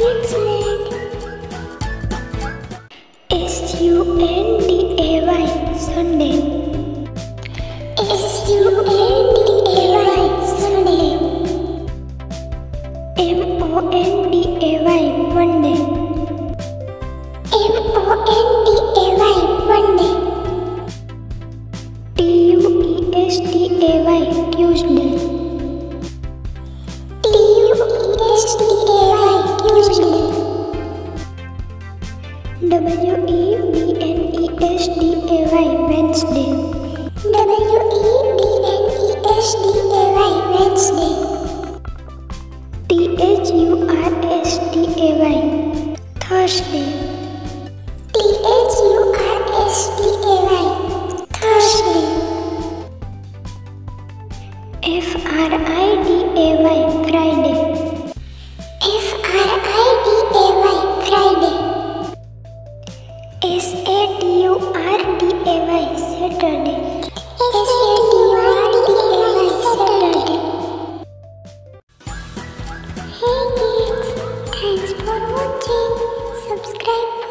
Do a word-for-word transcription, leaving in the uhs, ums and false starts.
It's late. S U N D A Y, Sunday. S U N D A Y, Sunday. M O N D A Y, Monday. M O N D A Y, Monday. T U E S T A Y, Tuesday. T U E S T A Y, Tuesday. W E B N E S D A Y, Wednesday. W E B N E S D A Y, Wednesday. T H U R S T A Y, Thursday. T H U R S T A Y, Thursday. F R I D A Y, Friday. F R I D A Y, Friday. S A T U R D A Y, Saturday. S A T U R D A Y, Saturday. Hey kids, thanks for watching. Subscribe.